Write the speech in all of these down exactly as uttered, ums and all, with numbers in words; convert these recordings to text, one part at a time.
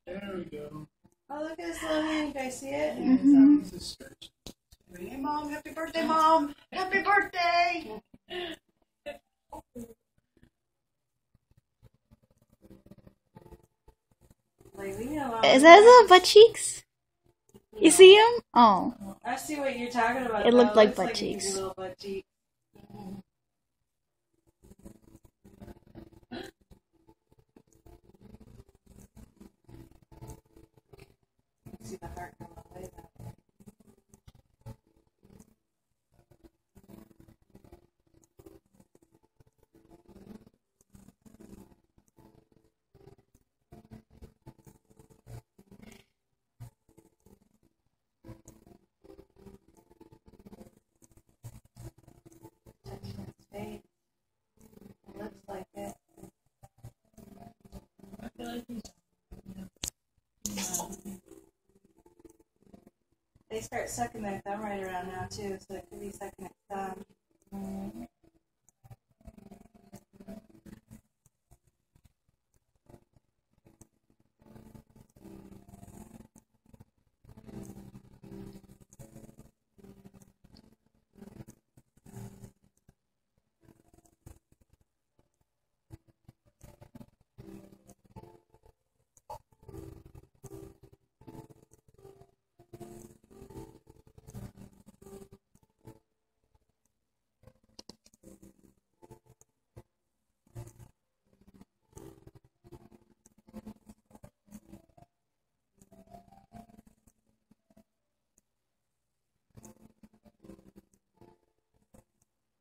There we go. Oh, look at his little hand. Can I see it? Mm-hmm. It's a stretch. Hey, Mom. Happy birthday, Mom. Happy birthday. Like, we know how Is that his little butt cheeks? You see him? Oh. I see what you're talking about. It though. looked like looks butt like cheeks. his little butt cheeks. See the heart come away though. Touching his face. It looks like it. I feel like he's. They start sucking their thumb right around now too, so it could be sucking its thumb.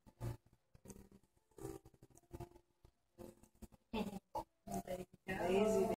Lazy.